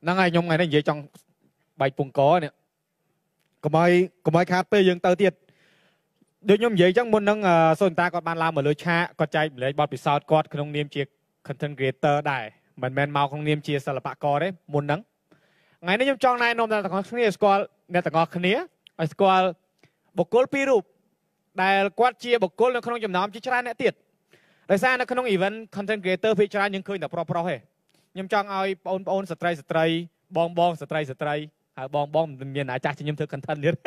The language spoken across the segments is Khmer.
năng ai nhung ngày này vậy trong bài bùng có nè có mấy khác bây giờ tao tiệt đôi nhung vậy chẳng muốn năng sơn ta còn ban làm ở lối cha còn chạy lấy bọt bị sao còn không niêm chia content creator đại mình men mau không niêm chia sờ bạc co đấy muốn nắng ngày nay nhung trong này nôm ra tao có khné squall nè tao có khné squall bọc cối pi rụp đại quát chia bọc cối nó không chấmน้ำchia ra nè tiệt đại sao nó không event content creator phía ra nhưng khơiแต่pro hết nhung trong ai on stray bong stray bong miền nào chắc chỉ nhung thực content liền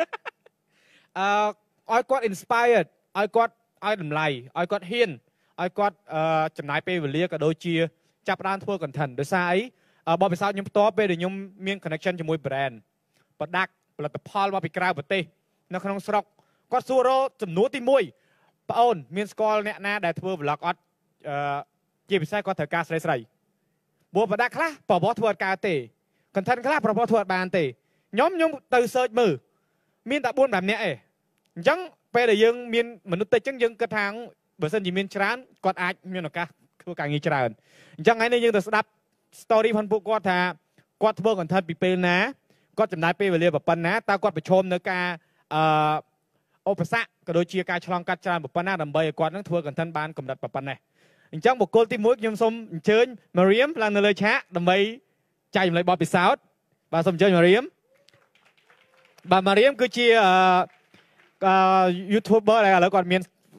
ai quát inspired ai quát ai đầm lầy ai quát hiền ai quát chấm nái pe về lia cả đôi chiaจับร้านทั่วกันทันโดยสายบริษัทยมตัวไปเดี๋ยวยมมีคอนเนคชั่นជាមួយแบรนด์ประดักผลิตภัณฑ์ว่าไปกลายประเทศนักขนมสระก็สู้รบจำนวนที่มวยปะอ้นมีสกอลเนี่ยนะได้ทั่วบล็อกอดจีบใส่ก็ถือการใส่บัวประดักคลาปอบทั่วการเตะกันทันคลาปอบทั่วบานเตะยมตื่นเสิร์ชมือมีแต่บุญแบบเนี้ยยังไปเดี๋ยวยังมีมนุษย์เตะยังกระทางเบอร์เซนจีมีชานกอดอาจมีหนักคือการงี้จราจังไงเนี่ยยังแต่สดับสตอรี่พันธุ์พวกก็ท่ากอดเบอร์กันทันปีเปลนะก็จำได้เปลเรียแบบปันนะตากอดไปชมในการโอเปซ่ากระโดดเชียร์การฉลองการจานแบบปันนะดำใบกอดนั่งทัวร์กันทันบ้านกำดัดแบบปันเนี่ยจังบุกโกลที่มุกยมสมเชิญมาเรียมพลังเลยแชะดำใบใจยมเลยบอลปิดสาวบาสมเชิญมาเรียมบามาเรียมคือเชียร์ยูทูบเบอร์อะไรแล้วก่อนมี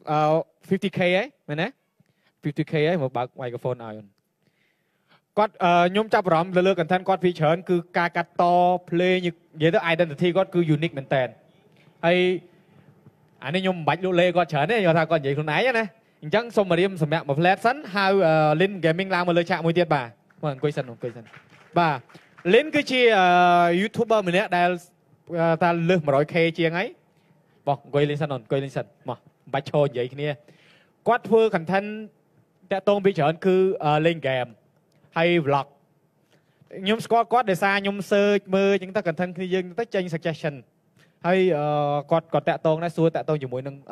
50K ไอ้เหมือนนะ50K ไอ้หมดบักไมโครโฟนเอาก็ยมจับรำเลือกกันท่านก็พิเศษคือการกัดต่อเพลงอย่างเยอะตัวไอเดนติตี้ก็คือยูนิคเหมือนแต่ไออันนี้ยมบัตรลูเล่ก็เฉินเนี่ยยอดทางก็ใหญ่คนไหนนะจังสมมาเรียมสมัยมาแฟลชซันฮาวลินเกมมิ่งลางมาเลยชะมวยเตี้ยบ่ามันกุยสันบ่าลินคือชียูทูบเบอร์เหมือนเนี้ยได้ตาเลือกมา100K เชียงไงบอกกุยลินสันกุยลินสันมาบัตรโชว์ใหญ่ขึ้นเนี่ยก็เพื่อกันท่านแต่ตรงพิเศษคือเล่นเกมhay vlog nhom score có để xa nhom sơ mơ chúng ta cần thân khi dân tới tranh suggestion hay còn tẹt tông này xua tẹt tông chỉ mỗi nâng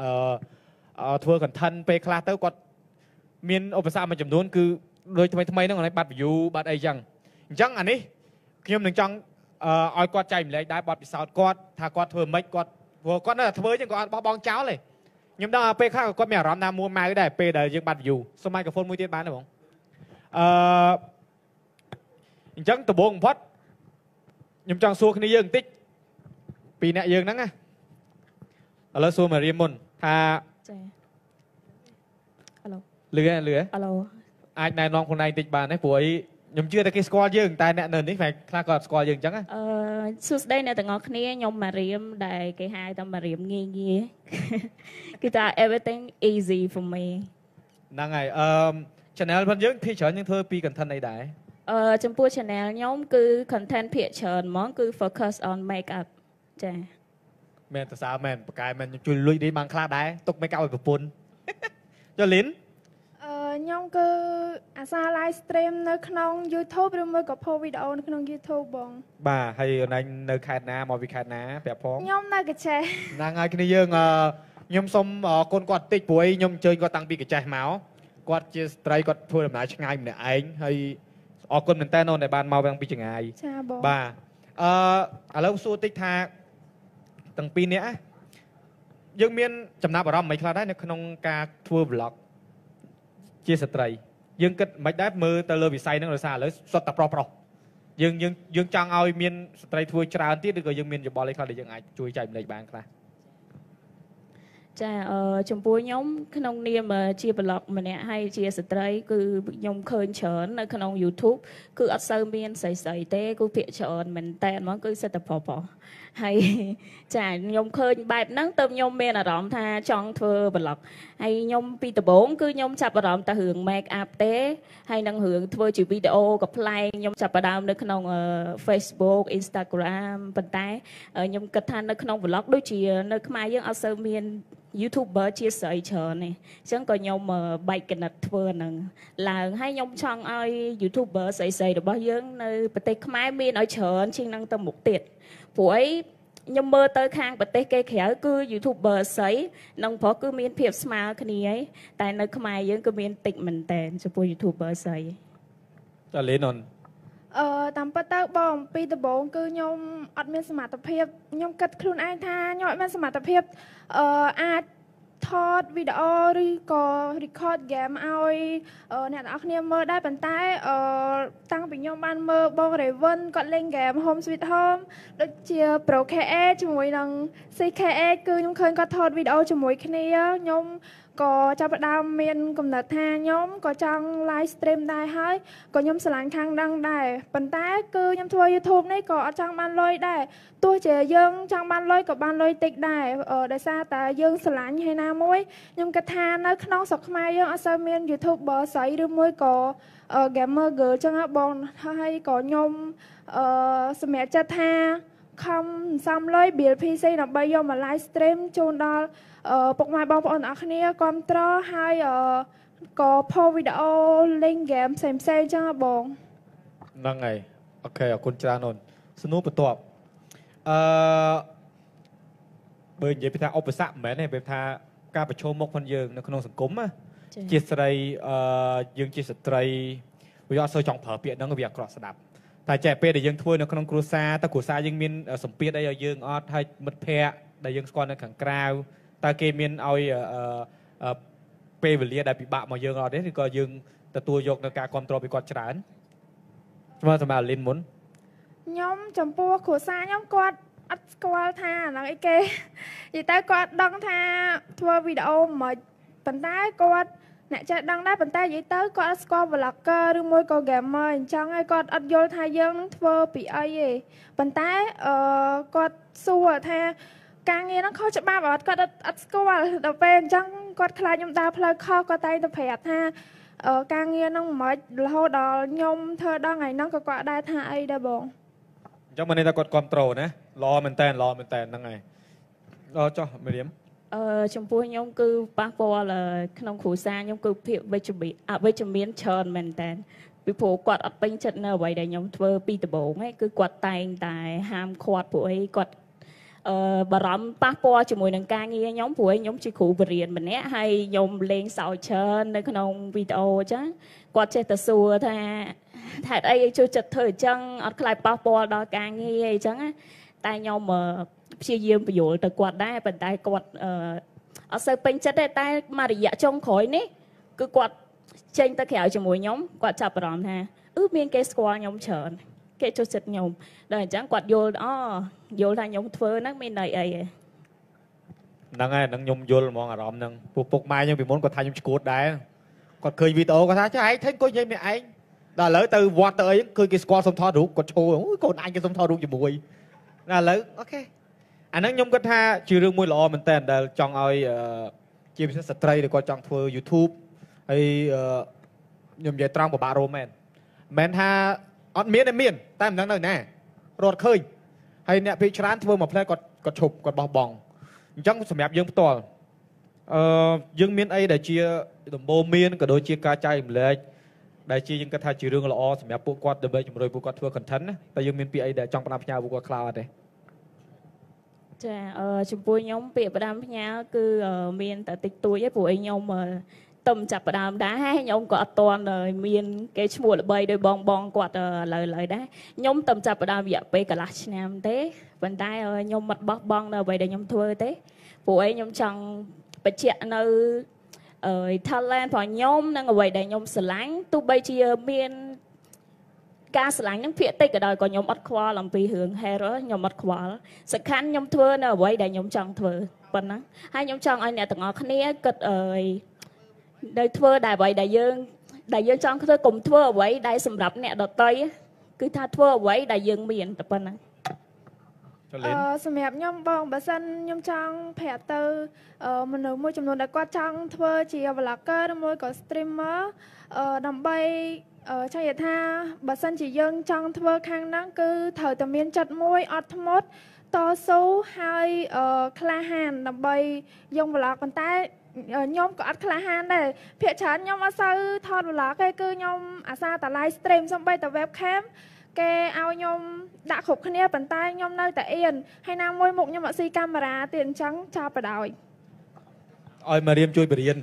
thua cần thân pe class tới còn miền opera mà chấm đốn cứ đôi thay nó còn này bật view bật ai chẳng anh ấy khi nhom đừng trong ai quạt chạy lại đá bật bị sao quạt thà quạt thua mấy quạt quạt nó là thua chứ còn bong cháo này nhom đó pe khác quạt mèo rắm nam mua mai cái này pe để dân bật view số mai cái phone mua tiền bán được không chẳng từ bốn phát nhung trong xua khi dương tíchปีนี้dương nắng àแล้วxua mà riêng môn thà lừa ai này non con này tích bàn đấy buổi nhung chưa được cái score dương tai nè nền đấy phải khai còn score dương chẳng á suốt đây nè tao ngó khi nhung mà riêng đại cái hai tao mà riêng nghe cái ta everything easy for me năng này channelพันยังพี่เฉินยังเธอปีกันทันในได้จำพวก channel ย้อมคือ content เพียเฉินมองคือ focus on makeup ใช่แมนแต่สาวแมนปากกายแมนจุยลุยดีบางคลาได้ตกไม่เก่าไปปุ่นจะลิ้นย้อมคืออาซาไลฟ์สตรีมในขนม YouTube หรือไม่ก็พอวิดีโอในขนม YouTube บ้างบ่าให้ในในขายน้ำมอวิขายน้ำแบบพร้อมย้อมน่ากระเชยนางไงกันยังยมสมคนกอดติดป่วยยมเจอก็ตั้งปีกระจายเมาส์กอดจะไตรกอดพูดแบบไหนช่างไงเนี่ยไอ้ให้ออกคนเหมือนแต่นอนในบ้านเมาแบบปีช่างไงบ่าแล้วสู้ติดทาตั้งปีเนี้ยยังมีจำนวนบารมีไม่คลาได้ในขนมกาทัวร์บล็อกเจียสไตรยังก็ไม่ได้มือแต่เลยวิสัยนั่งเลยซาเลยสดแต่ปลอยังจังเอาเมียนสไตรทัวร์จราอันที่เด็กยังเมียนจะบอลเลยคลาได้ยังไงช่วยใจในบ้านคลาចាចំពោះខ្ញុំក្នុងនាមជាប្លុកម្នាក់ហើយជាស្ត្រីគឺខ្ញុំឃើញច្រើននៅក្នុង YouTube គឺអត់សូវមានស្រីៗទេគឺភាគច្រើនមែនតែហ្មងគឺសិតតែប្រុសហើយចាខ្ញុំឃើញបែបហ្នឹងទៅខ្ញុំមានអារម្មណ៍ថាចង់ធ្វើប្លុកហើយខ្ញុំពីដំបូងគឺខ្ញុំចាប់អារម្មណ៍តែរឿង make up ទេហើយនឹងរឿងធ្វើជាវីដេអូកំប្លែងខ្ញុំចាប់ផ្ដើមនៅក្នុង Facebook Instagram ប៉ុន្តែខ្ញុំគិតថានៅក្នុង vlog ដូចជានៅខ្មែរយើងអត់សូវមានYouTuber ជាស្រីច្រើនទេអញ្ចឹងក៏ខ្ញុំបែកកណិតធ្វើហ្នឹងឡើងហើយខ្ញុំចង់ឲ្យ YouTuber ស្រីៗរបស់យើងនៅប្រទេសខ្មែរមានឲ្យច្រើនជាងហ្នឹងទៅមុខទៀតព្រោះអីខ្ញុំមើលទៅខាងប្រទេសគេក្រៅគឺ YouTuber ស្រីនិងប្រុសគឺមានភាពស្មើគ្នាហើយតែនៅខ្មែរយើងគឺមានតិចមែនតើចំពោះ YouTuber ស្រីតើលេននតាមពិតទៅបងពីដំបូងគឺខ្ញុំអត់មានសមត្ថភាពខ្ញុំគិតខ្លួនឯងថាខ្ញុំអត់មានសមត្ថភាពអាចថតវីដេអូឬក៏ record game ឲ្យអ្នកទាំងអស់គ្នាមើលដែរប៉ុន្តែតាំងពីខ្ញុំបានមើលបង Raven គាត់លេង game Home Sweet Home ដូចជា Pro KA ជាមួយនឹង CKA គឺខ្ញុំឃើញគាត់ថតវីដេអូជាមួយគ្នាខ្ញុំក៏ចាប់ផ្ដើមមានកំណត់ថាខ្ញុំក៏ចង់ live stream ដែរហើយក៏ខ្ញុំស្រឡាញ់ខាងដឹងដែរប៉ុន្តែគឺខ្ញុំធ្វើ YouTube នេះក៏អត់ចង់បានលុយដែរទោះជាយើងចង់បានលុយក៏បានលុយតិចដែរដោយសារតែយើងស្រឡាញ់ហើយណាមួយខ្ញុំគិតថានៅក្នុងស្រុកខ្មែរយើងអត់សូវមាន YouTuber ស្រីឬមួយក៏ gamer girl ចឹងបងហើយក៏ខ្ញុំសម្រេចចិត្តថាខំសំលុយ bill PC ដើម្បីយកមក live stream ជូនដល់ពុកម៉ែបងប្អូនទាំងអស់គ្នាគាំទ្រហើយក៏ផុសវីដេអូលេងហ្គេមផ្សេងៗចឹងបងហ្នឹងហើយអូខេអរគុណច្រើនអូនសំណួរបន្ទាប់បើនិយាយពីថាឧបសគ្គមិនមែនទេបើថាការប្រឈមមុខផងយើងនៅក្នុងសង្គមណាជាស្រីយើងជាស្ត្រីវាអត់សូវចង់ប្រើពាក្យហ្នឹងវាអាក្រក់ស្ដាប់តែចេះពេលដែលយើងធ្វើនៅក្នុងគ្រួសារតើគ្រួសារយើងមានសម្ពាធអីឲ្យយើងអត់ហើយមិត្តភ័ក្តិដែលយើងស្គាល់នៅខាងក្រៅតើគេមានឲ្យពេលវេលាដែលពិបាកមកយើងអត់ទេឬក៏យើងទទួលយកនៅការគ្រប់គ្រងពីគាត់ច្រើនស្មើសម្រាប់លីនមុនខ្ញុំចំពោះគ្រួសារខ្ញុំគាត់អត់ស្គាល់ថាអាហ្នឹងអីគេនិយាយទៅគាត់ដឹងថាធ្វើវីដេអូមិនប៉ុន្តែគាត់អ្នកចេះដឹងដែរប៉ុន្តែនិយាយទៅគាត់អត់ស្គាល់ vlogger ឬមួយក៏ gamer អញ្ចឹងហើយគាត់អត់យល់ថាយើងនឹងធ្វើពីអីទេប៉ុន្តែគាត់សួរថាការងារហ្នឹងខុសច្បាប់អត់គាត់អត់ស្គាល់ដល់ពេលអញ្ចឹងគាត់ខ្លាចខ្ញុំដើរផ្លូវខុសគាត់តែទៅប្រាប់ថាការងារហ្នឹងមិនរហូតដល់ខ្ញុំធ្វើដល់ថ្ងៃហ្នឹងក៏គាត់ដែរថាអីដែរបងអញ្ចឹងមិនន័យថាគាត់គ្រប់ត្រូលណាល្អមែនតើហ្នឹងហើយចុះមេរៀមចំពោះខ្ញុំគឺប៉ះពាល់ក្នុងគ្រួសារខ្ញុំគឺភាពវិជ្ជមានច្រើនមែនតើពីព្រោះគាត់អត់ពេញចិត្តនៅអ្វីដែលខ្ញុំធ្វើពីដំបូងហ្នឹងគឺគាត់តែងតែហាមឃាត់ព្រោះអីគាត់បារម្ភប៉ះពាល់ជាមួយនឹងការងារខ្ញុំព្រោះខ្ញុំជាគ្រូបរិញ្ញាបត្រម្នាក់ហើយខ្ញុំលេងសើចច្រើននៅក្នុងវីដេអូអញ្ចឹងគាត់ចេះតែសួរថាហេតុអីជួយចិត្តធ្វើអញ្ចឹងអត់ខ្លាចប៉ះពាល់ដល់ការងារអីចឹងតែខ្ញុំព្យាយាមបញ្យល់ទៅគាត់ដែរប៉ុន្តែគាត់អត់សូវពេញចិត្តទេតែមករយៈចុងក្រោយនេះគឺគាត់ចេញទៅក្រៅជាមួយខ្ញុំគាត់ចាប់អារម្មណ៍ថាមានគេស្គាល់ខ្ញុំច្រើនគេចូលចិត្តខ្ញុំដល់អញ្ចឹងគាត់យល់យល់ថាខ្ញុំធ្វើហ្នឹងមានន័យអីហ្នឹងហើយហ្នឹងខ្ញុំយល់ហ្មងអារម្មណ៍ហ្នឹងពុកម៉ែខ្ញុំពីមុនគាត់ថាខ្ញុំឈួតដែរគាត់ឃើញវីដេអូគាត់ថាចុះឯងថេអង្គុយនិយាយម្នាក់ឯងដល់ឥឡូវទៅវត្តទៅអីឃើញគេស្គាល់សុំថតរូបគាត់ឈោកូនអញគេសុំថតរូបជាមួយដល់ឥឡូវអូខេអាហ្នឹងខ្ញុំគិតថាជារឿងមួយល្អមែនតើដែលចង់ឲ្យជាពិសេសស្ត្រីដែលគាត់ចង់ធ្វើ YouTube ហើយខ្ញុំនិយាយត្រង់ពិបាករកមែនថាអត់មានតែមានតែមិនដឹងនៅណារត់ឃើញហើយអ្នកពេកច្រើនធ្វើមកផ្លែគាត់ឈប់គាត់បោះបង់អញ្ចឹងសម្រាប់យើងផ្ទាល់យើងមានអីដែលជាដំបូងមានក៏ដូចជាការចែករំលែកដែលជាយើងគិតថាជារឿងល្អសម្រាប់ពួកគាត់ដើម្បីជំរុញពួកគាត់ធ្វើ content ណាតែយើងមានពាក្យអីដែលចង់ផ្ដាំផ្ញើពួកគាត់ខ្លះអត់ទេចាចំពោះខ្ញុំពាក្យផ្ដាំផ្ញើគឺមានតែតិចតួចឯងព្រោះខ្ញុំទំចាប់ផ្ដើមដែរខ្ញុំក៏អត់ទាន់មានគេឈ្មោះល្បីដោយបងគាត់ឥឡូវដែរខ្ញុំទំចាប់ផ្ដើមរយៈពេលកន្លះឆ្នាំទេប៉ុន្តែខ្ញុំមិនបោះបង់នៅអ្វីដែលខ្ញុំធ្វើទេព្រោះខ្ញុំចង់បញ្ជាក់នៅtalent របស់ខ្ញុំនិងអ្វីដែលខ្ញុំស្រឡាញ់ទោះបីជាមានការស្រឡាញ់នឹងភាគតិចក៏ដោយក៏ខ្ញុំអត់ខ្វល់អំពីរឿង hero ខ្ញុំអត់ខ្វល់សំខាន់ខ្ញុំធ្វើនៅអ្វីដែលខ្ញុំចង់ធ្វើប៉ុណ្ណឹងហើយខ្ញុំចង់ឲ្យអ្នកទាំងអស់គ្នាគិតដែលធ្វើដែលអ្វីដែលយើងចង់ធ្វើកុំធ្វើអ្វីដែលសម្រាប់អ្នកដទៃគឺថាធ្វើអ្វីដែលយើងមានតែប៉ុណ្ណឹងសម្រាប់ខ្ញុំបងបើសិនខ្ញុំចង់ប្រាប់ទៅមនុស្សមួយចំនួនដែលគាត់ចង់ធ្វើជា vlogger ឬមួយក៏ streamer ដើម្បីចង់និយាយថាបើសិនជាយើងចង់ធ្វើខាងហ្នឹងគឺត្រូវតែមានចិត្តមួយអត់ធ្មត់តស៊ូហើយក្លាហានដើម្បីយក vlog ប៉ុន្តែខ្ញុំក៏អត់ក្លាហានដែរភាគច្រើនខ្ញុំអត់សូវថត vlog ទេគឺខ្ញុំអាសាតែ live stream សូម្បីតែ webcam គេឲ្យខ្ញុំដាក់គ្រប់គ្នាប៉ុន្តែខ្ញុំនៅតែអៀនហើយណាមួយមុខខ្ញុំអត់ស៊ីកាមេរ៉ាទៀតអញ្ចឹងចាប់បដ ாய் ឲ្យមករៀមជួយបរៀន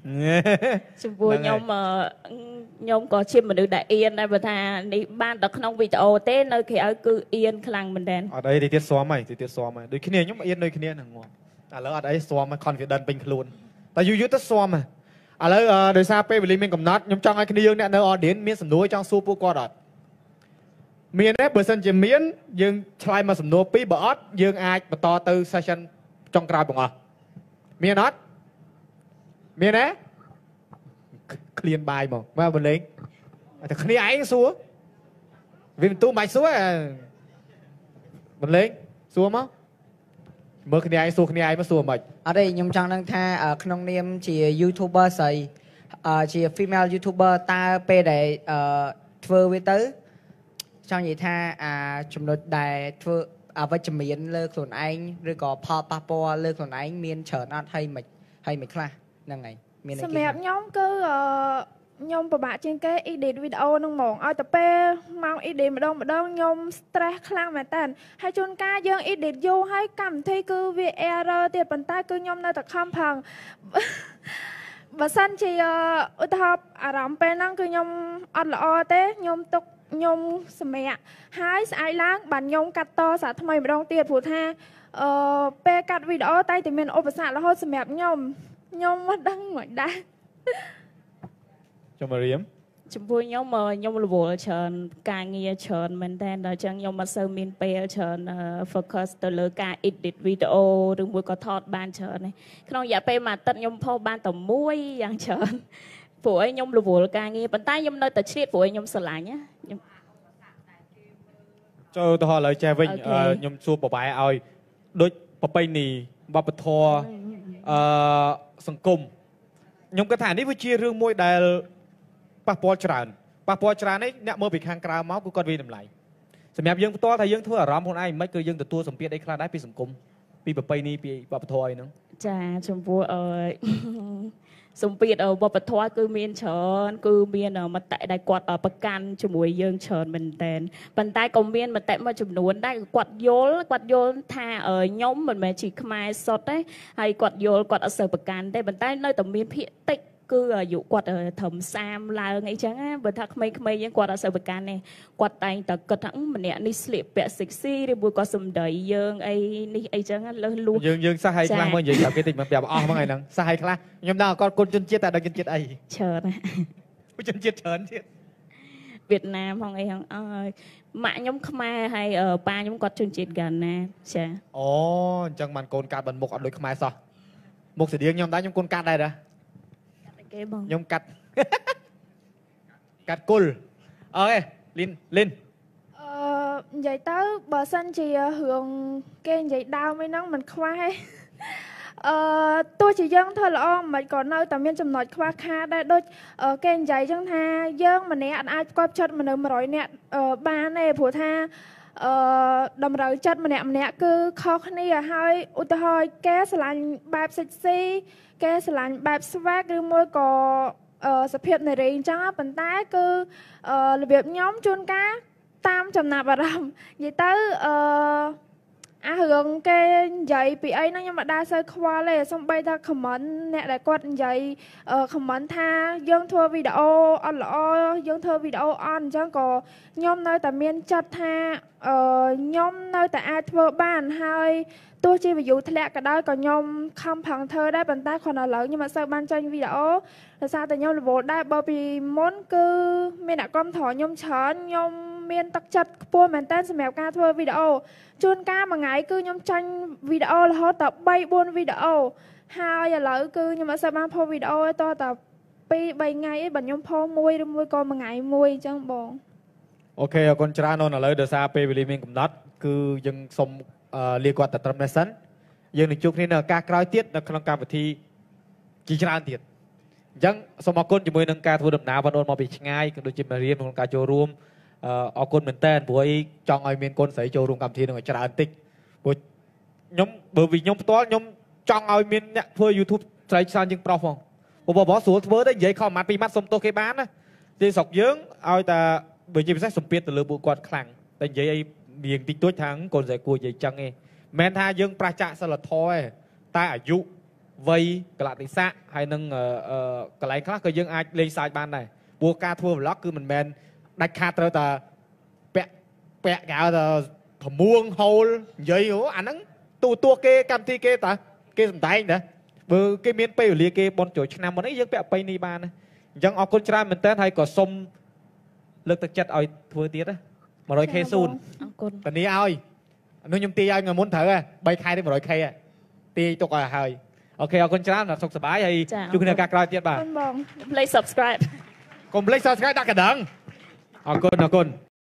ចំពោះខ្ញុំក៏ជាមនុស្សដែលអៀនដែរបើថានេះបានតែក្នុងវីដេអូទេនៅក្រៅគឺអៀនខ្លាំងមែនតើអត់អីទីទៀតស៊ាំហើយទីទៀតស៊ាំហើយដូចគ្នាខ្ញុំអៀនដូចគ្នាហ្នឹងងាប់ឥឡូវអត់អីស៊ាំ confident ពេញខ្លួនតែយូរទៅស៊ាំឥឡូវដោយសារពេលវេលាមានកំណត់ខ្ញុំចង់ឲ្យគ្នាយើងអ្នកនៅ audience មានសំណួរចង់សួរពួកគាត់អត់មានទេបើសិនជាមានយើងឆ្លើយមកសំណួរពីរបើអត់យើងអាចបន្តទៅ session ចុងក្រោយបងអស់មានអត់មានទេឃ្លានបាយមកមកបលេងតែគ្នាឯងសួរវាមិនទូមិនបាច់សួរបលេងសួរមកមើលគ្នាឯងសួរគ្នាឯងមកសួរមិនអត់ទេខ្ញុំចង់ដឹងថាក្នុងនាមជា YouTuber ស្រីជា female YouTuber តើពេលដែលធ្វើវាទៅចង់និយាយថាចំណុចដែលធ្វើអវិជ្ជមានលើខ្លួនឯងឬក៏ផលប៉ះពាល់លើខ្លួនឯងមានច្រើនអត់ហើយមិនខ្លះហ្នឹងហើយមានសម្រាប់ខ្ញុំគឺខ្ញុំពិបាកជាងគេ edit វីដេអូហ្នឹងហ្មងឲ្យតែពេលមក edit ម្ដងខ្ញុំ stress ខ្លាំងមែនតើហើយជួនកាលយើង edit យូរហើយកម្មវិធីគឺវា error ទៀតប៉ុន្តែគឺខ្ញុំនៅតែខំប្រឹងបើសិនជាឧទាហរណ៍អារម្មណ៍ពេលហ្នឹងគឺខ្ញុំអត់ល្អទេខ្ញុំទុកខ្ញុំសម្រាកហើយស្អែកឡើងបានខ្ញុំកាត់តសារថ្មីម្ដងទៀតព្រោះថាពេលកាត់វីដេអូតែតែមានឧបសគ្គរហូតសម្រាប់ខ្ញុំមិនដឹងមិនដែរចាំរៀមចំពោះខ្ញុំរវល់ច្រើនការងារច្រើនមែនតើដល់ចឹងខ្ញុំមិនសូវមានពេលច្រើន focus ទៅលើការ edit វីដេអូឬមួយក៏ថតបានច្រើនទេក្នុងរយៈពេលមួយអាទិត្យខ្ញុំផុសបានតែមួយយ៉ាងច្រើនព្រោះឯងខ្ញុំរវល់ការងារប៉ុន្តែខ្ញុំនៅតែឆ្លៀតព្រោះឯងខ្ញុំស្រឡាញ់ខ្ញុំចូលទៅឥឡូវចេះវិញខ្ញុំសួរបបែឲ្យដូចប្រពៃណីវប្បធម៌សង្គមខ្ញុំគិតថានេះវាជារឿងមួយដែលប៉ះពាល់ច្រើននេះអ្នកមើលពីខាងក្រៅមកគឺគាត់វាតម្លៃសម្រាប់យើងផ្ទាល់ថាយើងធ្វើអារម្មណ៍ខ្លួនឯងមិនគឺយើងទទួលសម្ពាធអីខ្លះដែរពីសង្គមពីប្រពៃណីពីវប្បធម៌អីហ្នឹងចាចំពោះសម្ពាធវប្បធម៌គឺមានច្រើនគឺមានមតិដែលគាត់ប្រកាន់ជាមួយយើងច្រើនមែនតើប៉ុន្តែក៏មានមតិមួយចំនួនដែរគាត់យល់ថាខ្ញុំមិនមែនជាខ្មែរសុទ្ធទេហើយគាត់យល់គាត់អត់សូវប្រកាន់ទេប៉ុន្តែនៅតែមានភាគតិចគឺអាយុគាត់ត្រឹម30ឡើងអីចឹងណាបើថាក្មេងៗយើងគាត់អត់សូវប្រកាន់ទេគាត់តែងតែគិតថាម្នាក់នេះស្លៀកពាក់ sexy ឬមួយក៏សម្ដីយើងអីនេះអីចឹងលើសលួសយើងសះឲ្យខ្លះមកនិយាយប្រាប់គេតិចមកប្រាប់អស់ហ្មងឯហ្នឹងសះឲ្យខ្លះខ្ញុំដឹងគាត់គុណជនជាតិតែដឹងជនជាតិអីច្រើនជនជាតិច្រើនទៀតវៀតណាមផងអីហ្នឹងម៉ាក់ខ្ញុំខ្មែរហើយប៉ាខ្ញុំគាត់ជនជាតិហ្គាណាចាអូអញ្ចឹងបានកូនកាត់បានមុខអត់ដូចខ្មែរសោះមុខស្តៀងខ្ញុំដែរខ្ញុំកូនកាត់ដែរគេបងខ្ញុំកាត់គុលអូខេលីននិយាយទៅបើសិនជារឿងគេនិយាយដើមអីហ្នឹងមិនខ្វះទេទោះជាយើងធ្វើល្អមិនក៏នៅតែមានចំណុចខ្វះខាតដែរដូចគេនិយាយចឹងថាយើងម្នាក់អាចផ្គប់ចិត្តមនុស្ស100នាក់បានទេព្រោះថាតម្រូវចិត្តម្នាក់គឺខុសគ្នាហើយឧទាហរណ៍គេស្រឡាញ់បែបsexyគេស្រឡាញ់បែប swag ឬមួយក៏សភាពនារីអញ្ចឹងប៉ុន្តែគឺរបៀបខ្ញុំជួនកាលតាមចំណាប់អារម្មណ៍និយាយទៅរឿងគេនិយាយពីអីហ្នឹងខ្ញុំមិនដែរសូវខ្វល់ទេសូម្បីតែ comment អ្នកដែលគាត់និយាយ comment ថាយើងធ្វើវីដេអូអត់ល្អយើងធ្វើវីដេអូអត់អញ្ចឹងក៏ខ្ញុំនៅតែមានចិត្តថាខ្ញុំនៅតែអាចធ្វើបានហើយទោះជា view ធ្លាក់ក៏ដោយក៏ខ្ញុំខំប្រឹងធ្វើដែរប៉ុន្តែគ្រាន់តែឥឡូវខ្ញុំអត់សូវបានចេញវីដេអូដោយសារតែខ្ញុំរវល់ដែរបើពីមុនគឺមានអ្នកគាំទ្រខ្ញុំច្រើនខ្ញុំមានទឹកចិត្តខ្ពស់មែនតើសម្រាប់ការធ្វើវីដេអូជួនកាលមួយថ្ងៃគឺខ្ញុំចាញ់វីដេអូរហូតដល់ 3-4 វីដេអូហើយឥឡូវគឺខ្ញុំអត់សូវបានផុសវីដេអូទេតតែ 2-3 ថ្ងៃឯងបើខ្ញុំផុសមួយឬមួយក៏មួយថ្ងៃមួយអញ្ចឹងបងអូខេអរគុណច្រើនអូនឥឡូវដោយសារពេលវេលាមានកំណត់គឺយើងសូមលាគាត់តែត្រឹមនេះសិនយើងនឹងជួបគ្នានៅឱកាសក្រោយទៀតនៅក្នុងកម្មវិធីជាច្រើនទៀតអញ្ចឹងសូមអរគុណជាមួយនឹងការធ្វើដំណើរបងអូនមកពីឆ្ងាយក៏ដូចជាមករៀនក្នុងការចូលរួមអរគុណមែនតើព្រោះអីចង់ឲ្យមានកូនស្រីចូលរួមកម្មវិធីនឹងឲ្យច្រើនតិចព្រោះខ្ញុំបើពីខ្ញុំផ្ទាល់ខ្ញុំចង់ឲ្យមានអ្នកធ្វើ YouTube ស្រីច្រើនជាងប្រុសផងព្រោះបងស្រួលធ្វើទៅនិយាយខំម៉ាត់ពីម៉ាត់សុំទោសគេបានណាទីស្រុកយើងឲ្យតែបើជាពិសេសសម្ពាធទៅលើពួកគាត់ខ្លាំងតែនិយាយអីរៀងតិចតួចថាកូនស្រីគួរនិយាយចឹងឯងមិនមែនថាយើងប្រះចាកសិលធម៌ទេតែអាយុវ័យកលៈទេសៈហើយនឹងកន្លែងខ្លះក៏យើងអាចលេងសើចបានដែរព្រោះការធ្វើ vlog គឺមិនមែនដាច់ខាតត្រូវតែពាក់គេហៅថាធមួងហូលនិយាយអាហ្នឹងទូគេកម្មវិធីគេតាគេសំដែងណាបើគេមានពេលវេលាគេបន់ចូលឆ្នាំមុននេះយើងពាក់បីនេះបានណាអញ្ចឹងអរគុណច្រើនមែនតើហើយក៏សុំលើកទឹកចិត្តឲ្យធ្វើទៀតណា 100k សូនអរគុណតានីឲ្យនោះខ្ញុំទាយឲ្យថ្ងៃមុនត្រូវហ៎3ខែនេះ 100k ទាយទុកឲ្យហើយអូខេអរគុណច្រើនសុខសប្បាយហើយជួបគ្នាឱកាសក្រោយទៀតបាទបង please subscribe កុំភ្លេច subscribe ដាក់កណ្ដឹងអរគុណ